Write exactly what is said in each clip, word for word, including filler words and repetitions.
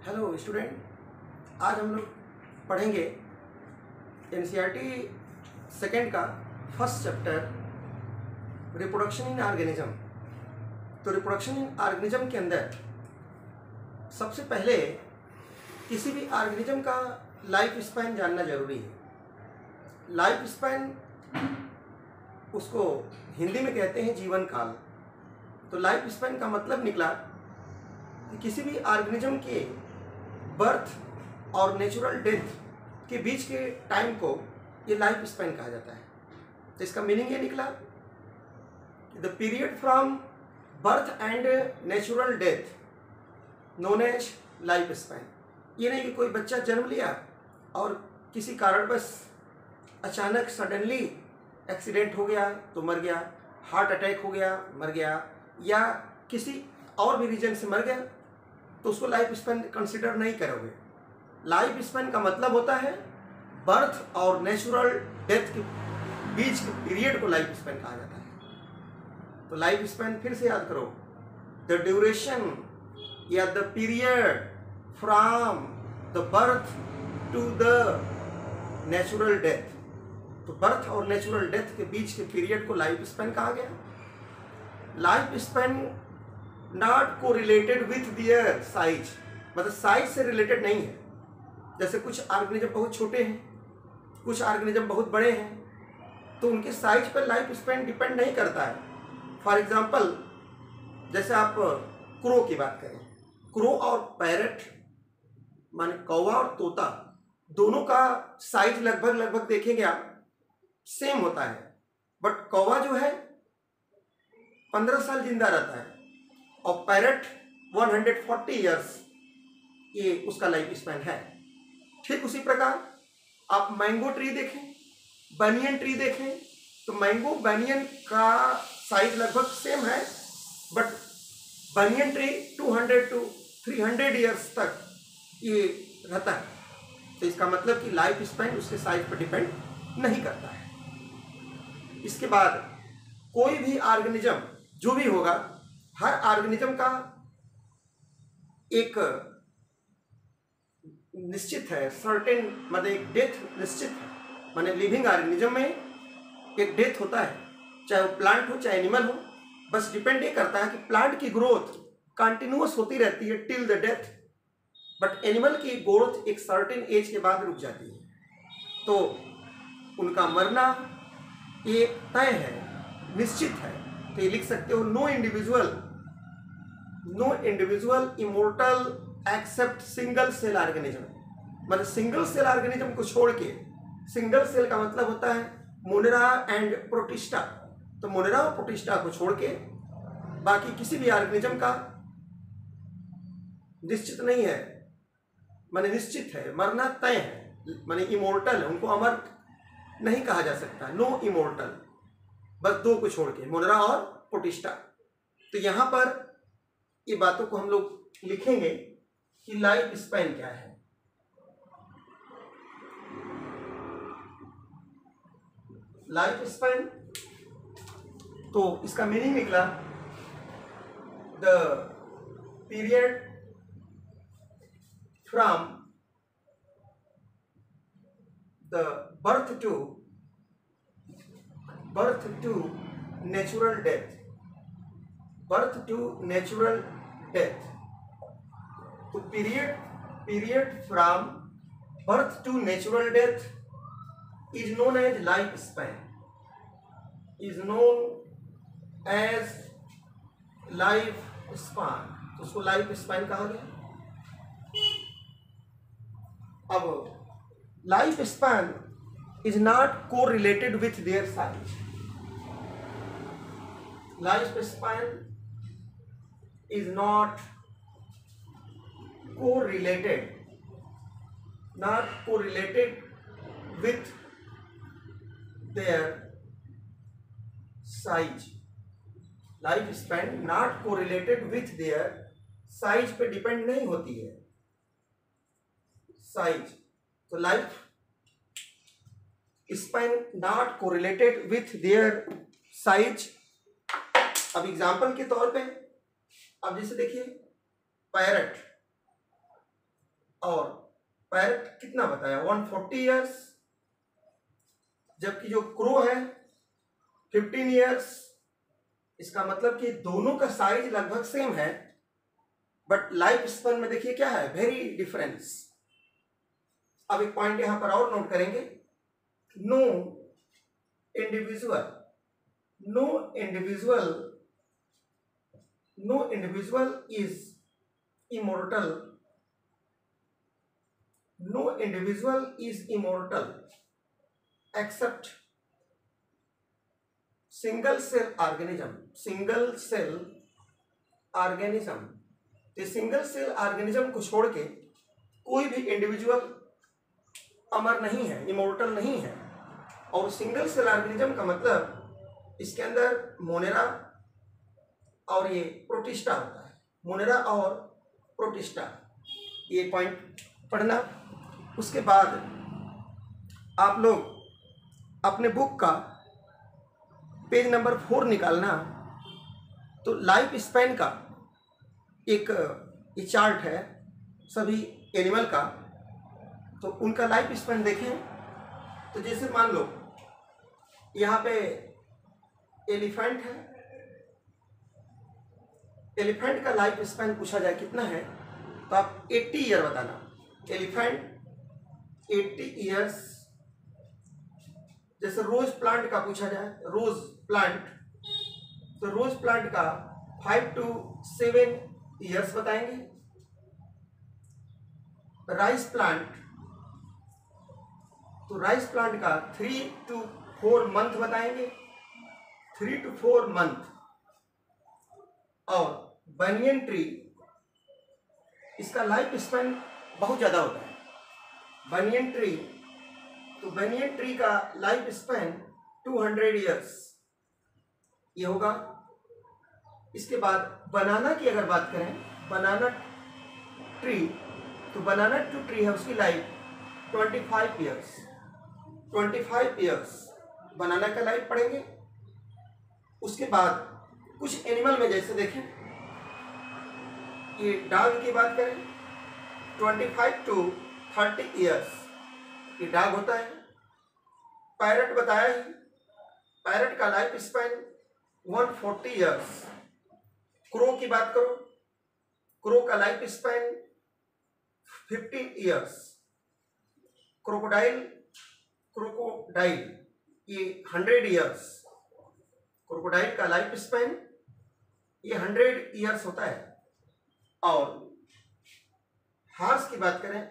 Hello student, आज हम लोग पढ़ेंगे एनसीईआरटी सेकेंड का first chapter reproduction in organism. तो रिप्रोडक्शन इन ऑर्गेनिज्म के अंदर सबसे पहले किसी भी ऑर्गेनिज्म का लाइफ स्पैन जानना जरूरी है। लाइफ स्पैन उसको हिंदी में कहते हैं जीवन काल। तो लाइफ स्पैन का मतलब निकला कि किसी भी ऑर्गेनिज्म के बर्थ और नेचुरल डेथ के बीच के टाइम को ये लाइफ स्पैन कहा जाता है। तो इसका मीनिंग ये निकला the period from birth and natural death known as life span. ये नहीं कि कोई बच्चा जन्म लिया और किसी कारणवश अचानक सडनली एक्सीडेंट हो गया तो मर गया, हार्ट अटैक हो गया मर गया, या किसी और भी रीजन से मर गया, तो उसको लाइफ स्पैन कंसिडर नहीं करोगे। लाइफ स्पैन का मतलब होता है बर्थ और नेचुरल डेथ के बीच के पीरियड को लाइफ स्पैन कहा जाता है। तो लाइफ स्पैन फिर से याद करो, द ड्यूरेशन या the period from the birth to the natural death. तो बर्थ और नेचुरल डेथ के बीच के पीरियड को लाइफ स्पैन कहा गया। लाइफ स्पैन नॉट को रिलेटेड विथ दियर साइज, मतलब साइज से रिलेटेड नहीं है। जैसे कुछ ऑर्गेनिज्म बहुत छोटे हैं, कुछ ऑर्गेनिज्म बहुत बड़े हैं, तो उनके साइज पर लाइफ स्पैन डिपेंड नहीं करता है। फॉर एग्जांपल, जैसे आप क्रो की बात करें, क्रो और पैरट माने कौवा और तोता, दोनों का साइज लगभग लगभग देखेंगे आप सेम होता है, बट कौवा जो है पंद्रह साल जिंदा रहता है और पैरट एक सौ चालीस इयर्स ये उसका लाइफ स्पैन है। ठीक उसी प्रकार आप मैंगो ट्री देखें, बनियन ट्री देखें, तो मैंगो बनियन का साइज लगभग सेम है, बट बनियन ट्री दो सौ टू तीन सौ इयर्स तक ये रहता है। तो इसका मतलब कि लाइफ स्पैन उसके साइज पर डिपेंड नहीं करता है। इसके बाद कोई भी ऑर्गेनिज्म जो भी होगा, हर ऑर्गेनिज्म का एक निश्चित है, सर्टेन मतलब एक डेथ निश्चित है। माने लिविंग ऑर्गेनिज्म में एक डेथ होता है, चाहे वो प्लांट हो चाहे एनिमल हो। बस डिपेंड ये करता है कि प्लांट की ग्रोथ कंटिन्यूअस होती रहती है till the death, but animal की ग्रोथ एक सर्टेन एज के बाद रुक जाती है। तो उनका मरना ये तय है, निश्चित है। तो ये लिख सकते हो, no individual no individual immortal except single cell organism. मतलब सिंगल सेल ऑर्गेनिज्म को छोड़ के, सिंगल सेल का मतलब होता है मोनेरा एंड प्रोटिस्टा, तो मोनेरा और प्रोटिस्टा को छोड़ के बाकी किसी भी ऑर्गेनिज्म का निश्चित नहीं है, माने निश्चित है, मरना तय है, माने इमोर्टल है, उनको अमर नहीं कहा जा सकता, नो इमोर्टल। बस दो को छोड़ के, मोनेरा और प्रोटिस्टा। तो यहां पर ये बातों को हम लोग लिखेंगे कि लाइफ स्पैन क्या है। लाइफ स्पैन, तो इसका मीनिंग निकला the period from the birth to birth to natural death, birth to natural death. तो period period from birth to natural death is known as life span, is known as life span. तो उसको life span कहा गया। अब life span is not को related with their size. Life span is not correlated, not correlated with their size. Life span not correlated with their size पे depend नहीं होती है, साइज। तो life span not correlated with their size। अब example के तौर पे, अब जैसे देखिए पैरट, और पैरट कितना बताया वन फोर्टी ईयर्स, जबकि जो क्रो है फिफ्टीन ईयर्स। इसका मतलब कि दोनों का साइज लगभग सेम है, बट लाइफ स्पैन में देखिए क्या है, वेरी डिफरेंस। अब एक पॉइंट यहां पर और नोट करेंगे, no individual no individual no individual is immortal no individual is immortal except single cell organism single cell organism तो सिंगल सेल ऑर्गेनिज्म को छोड़ के कोई भी इंडिविजुअल अमर नहीं है, इमोर्टल नहीं है। और सिंगल सेल ऑर्गेनिज्म का मतलब इसके अंदर मोनेरा और ये प्रोटिस्टा होता है, मोनेरा और प्रोटिस्टा, ये पॉइंट पढ़ना। उसके बाद आप लोग अपने बुक का पेज नंबर फोर निकालना, तो लाइफ स्पैन का एक ये चार्ट है सभी एनिमल का, तो उनका लाइफ स्पैन देखें। तो जैसे मान लो यहाँ पे एलिफेंट है, एलिफेंट का लाइफ स्पैन पूछा जाए कितना है, तो आप अस्सी ईयर बताना। एलिफेंट अस्सी ईयर्स। जैसे रोज प्लांट का पूछा जाए, रोज प्लांट, तो रोज प्लांट का फाइव टू सेवन ईयर्स बताएंगे। राइस प्लांट, तो राइस प्लांट का थ्री टू फोर मंथ बताएंगे, थ्री टू फोर मंथ। और बनियन ट्री, इसका लाइफ स्पैन बहुत ज्यादा होता है। बनियन ट्री, तो बनियन ट्री का life span two hundred years ये होगा। इसके बाद बनाना की अगर बात करें, बनाना ट्री, तो बनाना टू ट्री है, उसकी life twenty five years twenty five years banana का लाइफ पढ़ेंगे। उसके बाद कुछ एनिमल में जैसे देखें, ये डॉग की बात करें, twenty five to thirty years ये डॉग होता है। पैरट बताया ही, पैरट का life span one forty years. Crow की बात करो, क्रो का life span fifteen years. Crocodile crocodile ये हंड्रेड ईयर्स। क्रोकोडाइल का लाइफ स्पैन ये हंड्रेड ईयर्स होता है। और हार्स की बात करें,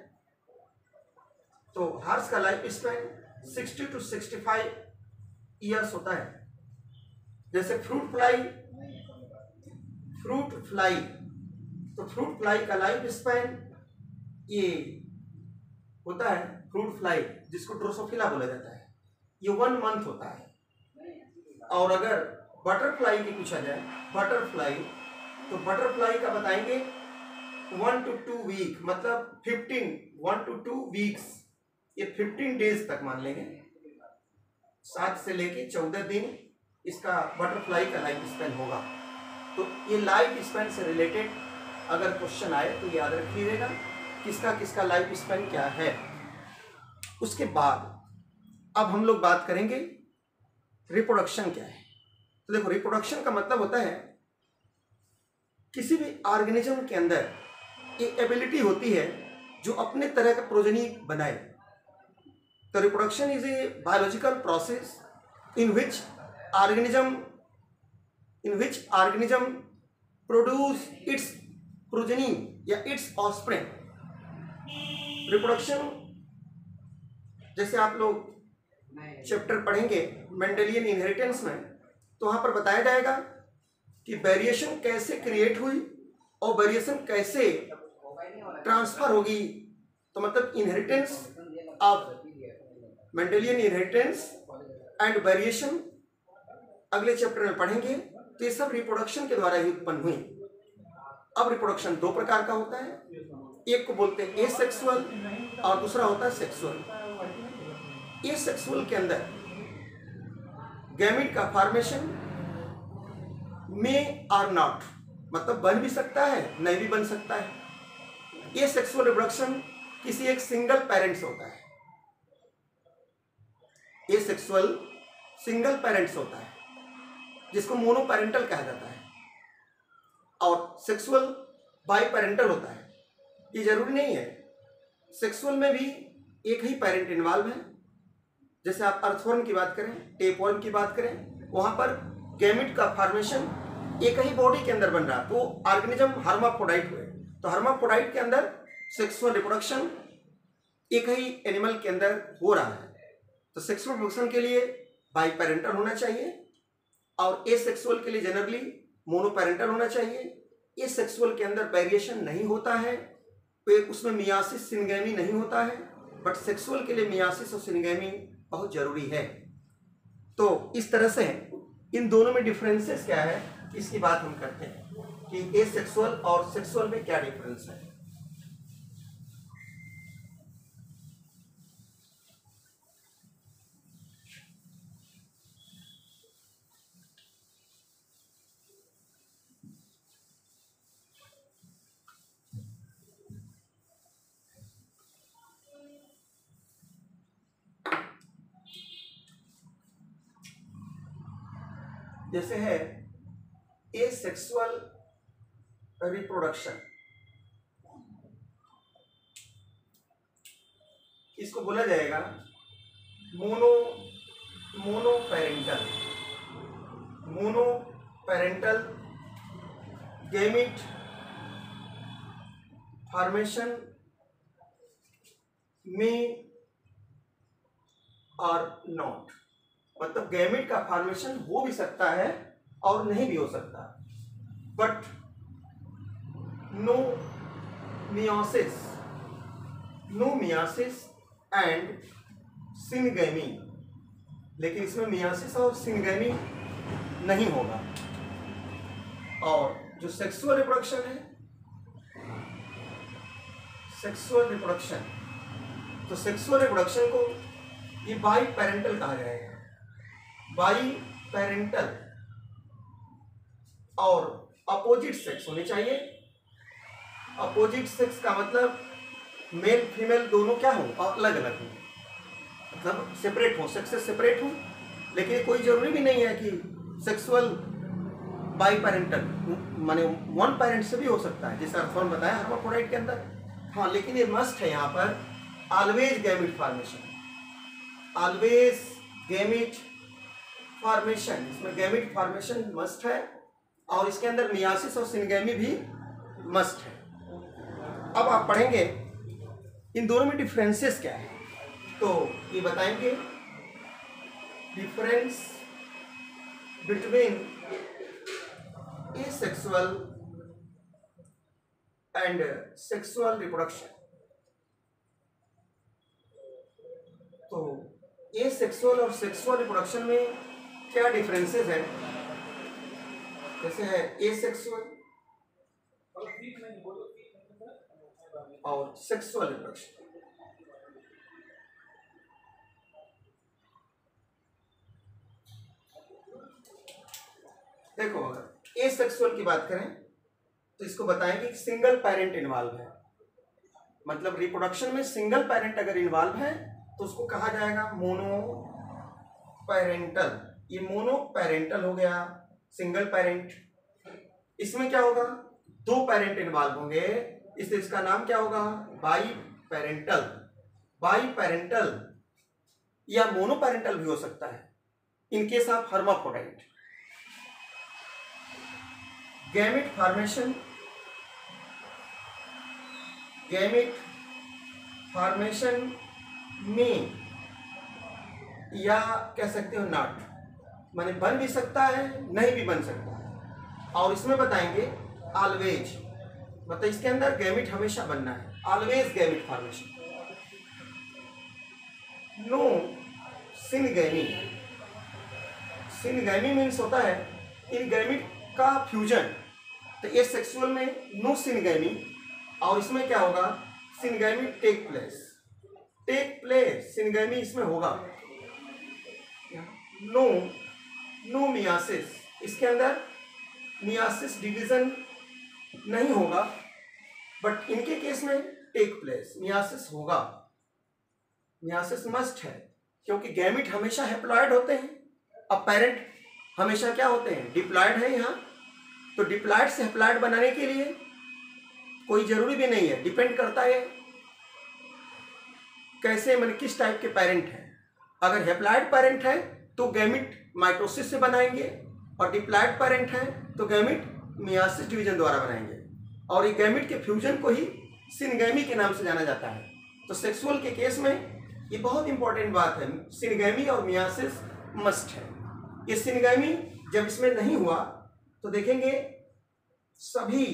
तो हार्स का life span sixty to sixty five years होता है। जैसे फ्रूट फ्लाई, फ्रूट फ्लाई, तो फ्रूट फ्लाई का लाइफ स्पैन ये होता है, फ्रूट फ्लाई जिसको ड्रोसोफिला बोला जाता है, ये वन मंथ होता है। और अगर बटरफ्लाई की पूछा जाए, बटरफ्लाई, तो बटरफ्लाई का बताएंगे वन टू टू वीक, मतलब fifteen one to two weeks, ये फिफ्टीन डेज तक मान लेंगे, सात से लेके चौदह दिन इसका बटरफ्लाई का लाइफ स्पैन होगा। तो ये लाइफ स्पैन से रिलेटेड अगर क्वेश्चन आए तो याद रखिएगा किसका किसका लाइफ स्पैन क्या है। उसके बाद अब हम लोग बात करेंगे रिप्रोडक्शन क्या है। तो देखो, रिप्रोडक्शन का मतलब होता है किसी भी ऑर्गेनिज्म के अंदर एक एबिलिटी होती है जो अपने तरह का प्रोजेनी बनाए। तो reproduction is a biological process in which organism in which organism produce its progeny या इट्स ऑफस्प्रिंग। रिप्रोडक्शन जैसे आप लोग चैप्टर पढ़ेंगे मेंडेलियन इनहेरिटेंस में, तो वहां पर बताया जाएगा कि वेरिएशन कैसे क्रिएट हुई और वेरिएशन कैसे ट्रांसफर होगी। तो मतलब inheritance of Mendelian inheritance and variation अगले चैप्टर में पढ़ेंगे। तो ये सब रिप्रोडक्शन के द्वारा ही उत्पन्न हुई। अब रिप्रोडक्शन दो प्रकार का होता है, एक को बोलते हैं एसेक्सुअल और दूसरा होता है सेक्सुअल। एसेक्सुअल के अंदर गैमीट का फॉर्मेशन में आर नॉट, मतलब बन भी सकता है नहीं भी बन सकता है। एसेक्सुअल रिप्रोडक्शन किसी एक सिंगल पेरेंट से होता है। एसेक्सुअल सिंगल पेरेंट से होता है जिसको मोनोपेरेंटल कहा जाता है, और सेक्सुअल बाई पेरेंटल होता है। ये जरूरी नहीं है, सेक्सुअल में भी एक ही पेरेंट इन्वॉल्व है। जैसे आप अर्थवर्म की बात करें, टेपवर्म की बात करें, वहां पर गैमेट का फॉर्मेशन एक ही बॉडी के अंदर बन रहा है, तो ऑर्गेनिज्म हर्माफ्रोडाइट हुए। तो हर्माफ्रोडाइट के अंदर सेक्सुअल रिप्रोडक्शन एक ही एनिमल के अंदर हो रहा है। तो सेक्सुअल रिप्रोडक्शन के लिए बाई पेरेंटल होना चाहिए, और एसेक्सुअल के लिए जनरली मोनोपेरेंटल होना चाहिए। एसेक्सुअल के अंदर वेरिएशन नहीं होता है, उसमें मियासिस सिनगैमी नहीं होता है, बट सेक्सुअल के लिए मियासिस और सिनगैमी बहुत जरूरी है। तो इस तरह से इन दोनों में डिफरेंसेस क्या है, इसकी बात हम करते हैं कि एसेक्सुअल और सेक्सुअल में क्या डिफरेंस है। जैसे है एसेक्सुअल रिप्रोडक्शन, इसको बोला जाएगा mono monoparental monoparental gamete formation में और नॉट, मतलब गैमेट का फॉर्मेशन हो भी सकता है और नहीं भी हो सकता, but no meiosis no meiosis and syngamy, लेकिन इसमें मियोसिस और सिनगैमी नहीं होगा। और जो सेक्सुअल रिप्रोडक्शन है, सेक्सुअल रिप्रोडक्शन तो सेक्सुअल रिप्रोडक्शन को ये बाई पेरेंटल कहा जाएगा। बाई पेरेंटल और अपोजिट सेक्स होने चाहिए। अपोजिट सेक्स का मतलब मेल फीमेल दोनों क्या हो, अलग अलग हो, मतलब सेपरेट हो, सेक्स से सेपरेट हो। लेकिन कोई जरूरी भी नहीं है कि सेक्सुअल बाई पेरेंटल, माने वन पेरेंट से भी हो सकता है, जैसे अर्थवर्म बताया हर्माफ्रोडाइट के अंदर। हाँ, लेकिन ये मस्ट है यहाँ पर always gamete formation, always gamete formation, इसमें गैमेट फॉर्मेशन मस्ट है, और इसके अंदर मियासिस और सिनगैमी भी मस्ट है। अब आप पढ़ेंगे इन दोनों में डिफरेंसेस क्या है, तो ये बताएंगे difference between asexual and sexual reproduction. तो एसेक्सुअल और सेक्सुअल रिप्रोडक्शन में क्या डिफरेंसेस हैं, जैसे है एसेक्सुअल और सेक्सुअल रिप्रोडक्शन। देखो, अगर एसेक्सुअल की बात करें तो इसको बताएंगे कि सिंगल पेरेंट इन्वॉल्व है, मतलब रिप्रोडक्शन में सिंगल पेरेंट अगर इन्वॉल्व है तो उसको कहा जाएगा मोनो पेरेंटल। ये मोनो पेरेंटल हो गया, सिंगल पेरेंट। इसमें क्या होगा, दो पेरेंट इन्वॉल्व होंगे, इसलिए इसका नाम क्या होगा, बाई पेरेंटल। बाई पेरेंटल या मोनो पेरेंटल भी हो सकता है in case of hermaphrodite. Gamete formation gamete formation में, या कह सकते हो नॉट, माने बन भी सकता है नहीं भी बन सकता है। और इसमें बताएंगे ऑलवेज, मतलब इसके अंदर गैमेट हमेशा बनना है, always gamete formation. No syngamy, syngamy means होता है इन गैमेट का फ्यूजन। तो ये सेक्सुअल में नो सिनगैमी, और इसमें क्या होगा, syngamy take place take place syngamy इसमें होगा। नो नो मियासिस, इसके अंदर मियासिस डिवीजन नहीं होगा, बट इनके केस में टेक प्लेस, मियासिस होगा, मियासिस मस्ट है, क्योंकि गैमिट हमेशा हैप्लॉयड होते हैं। अब पेरेंट हमेशा क्या होते हैं, डिप्लॉयड है यहाँ, तो डिप्लॉयड से हैप्लॉयड बनाने के लिए कोई जरूरी भी नहीं है, डिपेंड करता है कैसे, मतलब किस टाइप के पेरेंट हैं। अगर हैप्लॉयड पेरेंट है तो गैमिट माइटोसिस से बनाएंगे, और डिप्लॉयड पेरेंट है तो गैमिट मियासिस डिवीजन द्वारा बनाएंगे, और ये गैमिट के फ्यूजन को ही सिनगैमी के नाम से जाना जाता है। तो सेक्सुअल के केस में ये बहुत इंपॉर्टेंट बात है, सिनगैमी और मियासिस मस्ट है। ये सिनगैमी जब इसमें नहीं हुआ तो देखेंगे सभी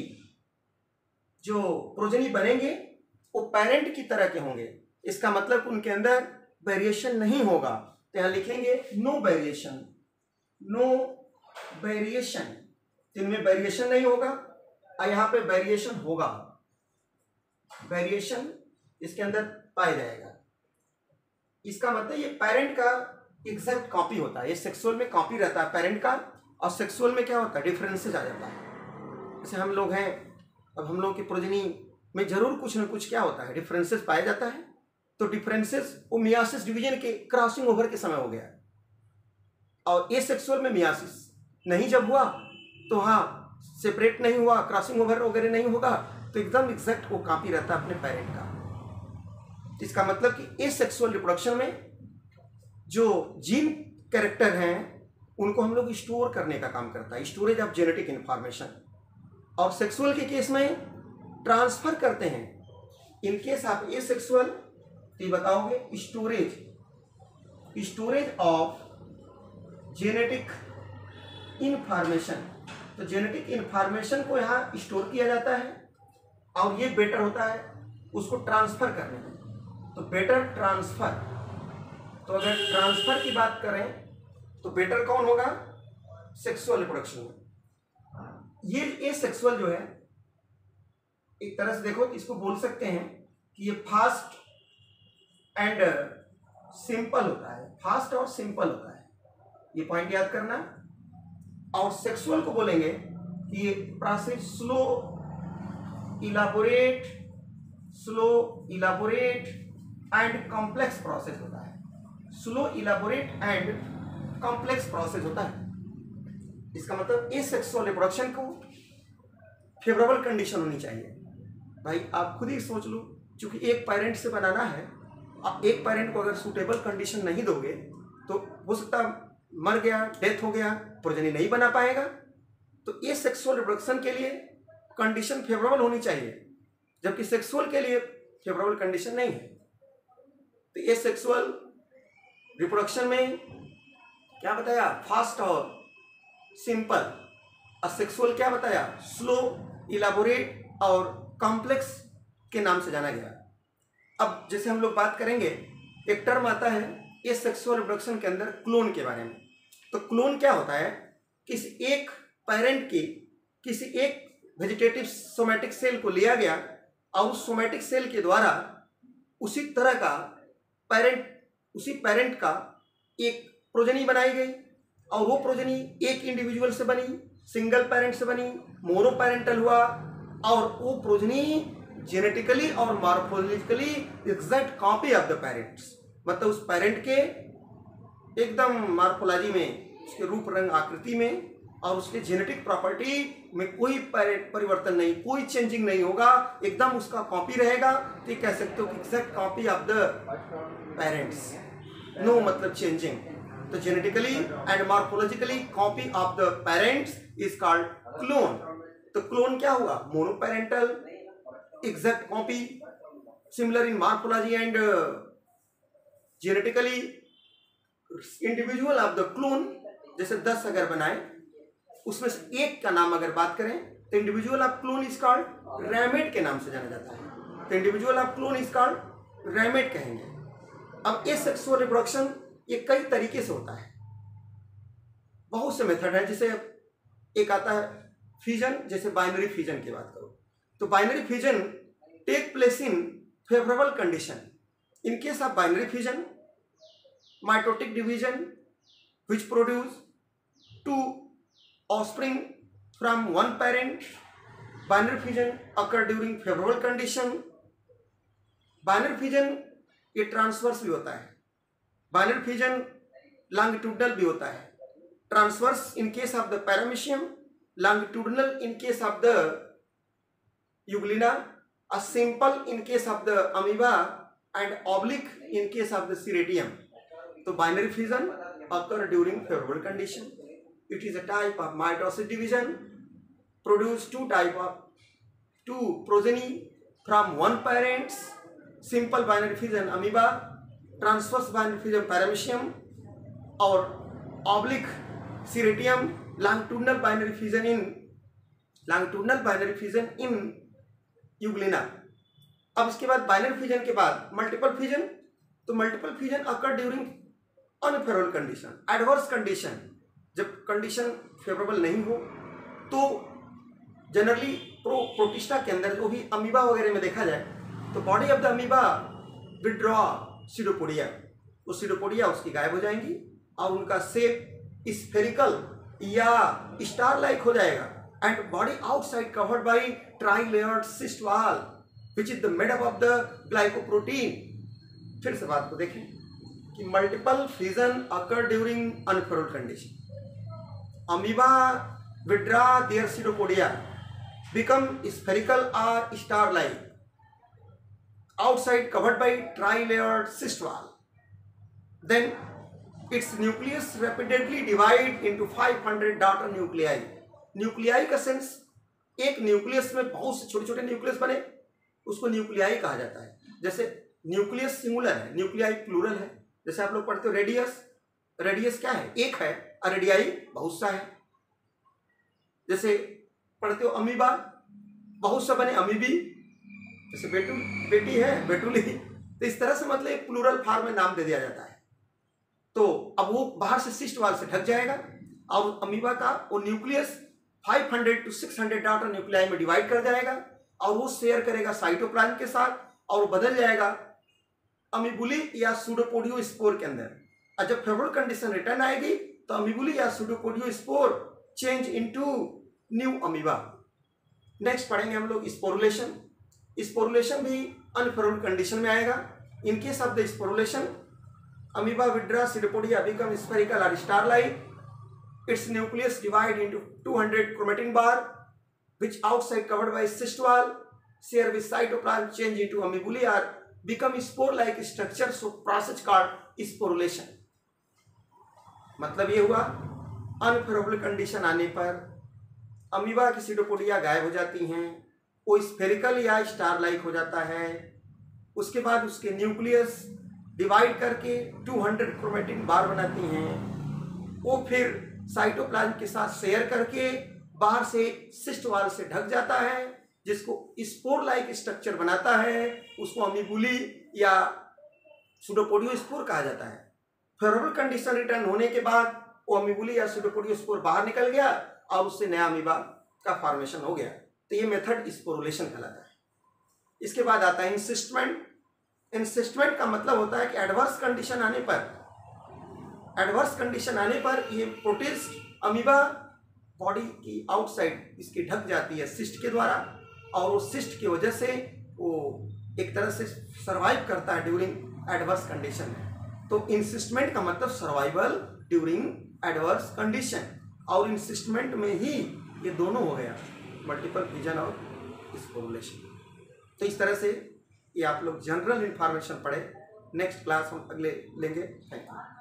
जो प्रोजेनी बनेंगे वो पेरेंट की तरह के होंगे, इसका मतलब उनके अंदर वेरिएशन नहीं होगा। तो यहाँ लिखेंगे नो वेरिएशन, नो वेरिएशन, इनमें वेरिएशन नहीं होगा, और यहाँ पे वेरिएशन होगा, वेरिएशन इसके अंदर पाया जाएगा। इसका मतलब ये पेरेंट का एग्जैक्ट कॉपी होता है, ये सेक्सुअल में कॉपी रहता है पेरेंट का, और सेक्सुअल में क्या होता है, डिफरेंसेस आ जाता है। जैसे हम लोग हैं, अब हम लोग की प्रोजेनी में जरूर कुछ न कुछ क्या होता है, डिफरेंसेस पाया जाता है। तो डिफरेंसेस वो मियासिस डिवीजन के क्रॉसिंग ओवर के समय हो गया, और ये सेक्सुअल में मियासिस नहीं जब हुआ तो हाँ सेपरेट नहीं हुआ, क्रॉसिंग ओवर वगैरह नहीं होगा, तो एकदम एग्जैक्ट वो कॉपी रहता है अपने पेरेंट का। इसका मतलब कि इस सेक्सुअल रिप्रोडक्शन में जो जीन कैरेक्टर हैं उनको हम लोग स्टोर करने का काम करता है, स्टोरेज ऑफ जेनेटिक इंफॉर्मेशन। और सेक्सुअल के केस में ट्रांसफर करते हैं। इन केस आप ए सेक्सुअल तो ये बताओगे storage, storage of genetic information. तो जेनेटिक इंफॉर्मेशन को यहाँ स्टोर किया जाता है, और ये बेटर होता है उसको ट्रांसफर करने में, तो बेटर ट्रांसफर। तो अगर ट्रांसफर की बात करें तो बेटर कौन होगा, सेक्सुअल रिप्रोडक्शन में। ये ये सेक्सुअल जो है एक तरह से देखो इसको बोल सकते हैं कि ये फास्ट एंड सिंपल होता है, फास्ट और सिंपल होता है, ये पॉइंट याद करना। और सेक्सुअल को बोलेंगे कि ये process slow elaborate, slow elaborate and complex process होता है, slow elaborate and complex process होता है। इसका मतलब इस सेक्सुअल रिप्रोडक्शन को फेवरेबल कंडीशन होनी चाहिए। भाई आप खुद ही सोच लो, क्योंकि एक पेरेंट से बनाना है, आप एक पेरेंट को अगर सूटेबल कंडीशन नहीं दोगे तो हो सकता मर गया, डेथ हो गया, प्रोजेनी नहीं बना पाएगा। तो ये सेक्सुअल रिप्रोडक्शन के लिए कंडीशन फेवरेबल होनी चाहिए, जबकि सेक्सुअल के लिए फेवरेबल कंडीशन नहीं है। तो ये सेक्सुअल रिप्रोडक्शन में क्या बताया, फास्ट और सिंपल, और सेक्सुअल क्या बताया, स्लो इलाबोरेट और कॉम्प्लेक्स के नाम से जाना गया। अब जैसे हम लोग बात करेंगे, एक टर्म आता है ये सेक्सुअल रिप्रोडक्शन के अंदर क्लोन के बारे में। तो क्लोन क्या होता है, किसी एक पेरेंट की किसी एक वेजिटेटिव सोमैटिक सेल को लिया गया, और उस सोमैटिक सेल के द्वारा उसी तरह का पेरेंट, उसी पेरेंट का एक प्रोजेनी बनाई गई, और वो प्रोजेनी एक इंडिविजुअल से बनी, सिंगल पेरेंट से बनी, मोनो पेरेंटल हुआ, और वो प्रोजेनी जेनेटिकली और morphologically exact copy of the parents, मतलब उस पेरेंट के एकदम मॉर्फोलॉजी में, उसके रूप रंग आकृति में और उसके जेनेटिक प्रॉपर्टी में कोई परिवर्तन नहीं, कोई चेंजिंग नहीं होगा, एकदम उसका कॉपी रहेगा। तो ये कह सकते हो कि exact copy of the parents, no मतलब चेंजिंग। तो genetically and morphologically copy of the parents is called clone. तो क्लोन क्या हुआ, monoparental exact copy, similar in morphology and genetically individual of the clone. जैसे दस अगर बनाए, उसमें से एक का नाम अगर बात करें तो individual of clone is called ramet के नाम से जाना जाता है। तो individual of clone is called ramet कहेंगे। अब ये सेक्सुअल रिप्रोडक्शन ये कई तरीके से होता है, बहुत से मेथड है। जैसे एक आता है फ्यूजन, जैसे बाइनरी फ्यूजन की बात करो तो binary fusion take place in favourable condition. In case of binary fusion, mitotic division which produce two offspring from one parent binary fission occur during favourable condition. Binary fission ये transverse भी होता है, binary fission longitudinal भी होता है। Transverse in case of the paramecium, longitudinal in case of the Euglena, a simple in case of the amoeba, and oblique in case of the Ceridium. So binary fission occur during favorable condition. It is a type of mitosis division, produce two type of two progeny from one parents, simple binary fission amoeba, transverse binary fission paramecium, or oblique Ceridium, longitudinal binary fission in longitudinal binary fission in Euglena. अब इसके बाद binary fission के बाद multiple fission. तो multiple fission occur during unfavourable condition, adverse condition. जब condition favourable नहीं हो तो जनरली प्रो प्रोटिस्टा के अंदर जो भी अमीबा वगैरह में देखा जाए तो body of the amoeba withdraw pseudopodia, वो सीडोपोडिया उसकी गायब हो जाएंगी और उनका शेप स्फेरिकल या स्टार लाइक हो जाएगा। And body outside covered by tri layered cyst wall which is the made up of the glycoprotein. फिर से बात को देखें कि multiple fission occur during unfavourable condition. Amoeba withdraw their pseudopodia, become spherical और star like, outside covered by tri layered cyst wall. Then its nucleus rapidly divide into five hundred daughter nuclei. Nuclei का sense, एक nucleus में बहुत से छोटे छोटे nucleus बने, उसको न्यूक्लियाई कहा जाता है। जैसे न्यूक्लियस सिंगुलर है, न्यूक्लियाई प्लूरल है। जैसे आप लोग पढ़ते हो रेडियस, रेडियस क्या है? एक है, और रेडियाई बहुत सा है। जैसे पढ़ते हो अमीबा, बहुत सा बने अमीबी। जैसे बेटू बेटी है, बेटुली। तो इस तरह से मतलब एक प्लूरल फॉर्म में नाम दे दिया जाता है। तो अब वो बाहर से सिस्ट वाल से ढक जाएगा और अमीबा का वो न्यूक्लियस पाँच सौ टू छह सौ डाटा न्यूक्लियाई में डिवाइड कर जाएगा और वो शेयर करेगा साइटोप्लाज्म के साथ और बदल जाएगा अमीबुली या सूडोपोडियो स्पोर के अंदर। और जब फेवरेबल कंडीशन रिटर्न आएगी तो अमीबुली या pseudopodiospore change into new amoeba. Next पढ़ेंगे हम लोग स्पोरुलेशन। स्पोरुलेशन भी अनफेवरेबल कंडीशन में आएगा। In case of the sporulation, amoeba vidra pseudopodia become spherical or star-like. Its nucleus divide into two hundred chromatin bar, which outside covered by cyst wall, share with cytoplasm, change into amoebulae or become spore-like structure. So process called sporulation. मतलब ये हुआ unfavourable condition आने पर amoeba की pseudopodia गायब हो जाती हैं, वो स्फेरिकल या स्टार लाइक हो जाता है। उसके बाद उसके न्यूक्लियस डिवाइड करके दो सौ क्रोमेटिन बार बनाती हैं। वो फिर साइटोप्लाज्म के साथ शेयर करके बाहर से सिस्ट वाल से ढक जाता है, जिसको स्पोर लाइक स्ट्रक्चर बनाता है। उसको अमीबुली या सूडोपोडियो स्पोर कहा जाता है। फेवरेबल कंडीशन रिटर्न होने के बाद वो अमीबुली या सूडोपोडियो स्पोर बाहर निकल गया और उससे नया अमीबा का फॉर्मेशन हो गया। तो ये मेथड स्पोरुलेशन कहलाता है। इसके बाद आता है इंसिस्टमेंट। इंसिस्टमेंट का मतलब होता है कि एडवर्स कंडीशन आने पर एडवर्स कंडीशन आने पर ये प्रोटिस्ट अमीबा बॉडी की आउटसाइड इसकी ढक जाती है सिस्ट के द्वारा, और वो सिस्ट की वजह से वो एक तरह से सर्वाइव करता है ड्यूरिंग एडवर्स कंडीशन। तो इंसिस्टमेंट का मतलब सर्वाइवल ड्यूरिंग एडवर्स कंडीशन, और इंसिस्टमेंट में ही ये दोनों हो गया, मल्टीपल फिजन और स्पोरुलेशन। तो इस तरह से ये आप लोग जनरल इंफॉर्मेशन पढ़े। नेक्स्ट क्लास हम अगले लेंगे। Thank you.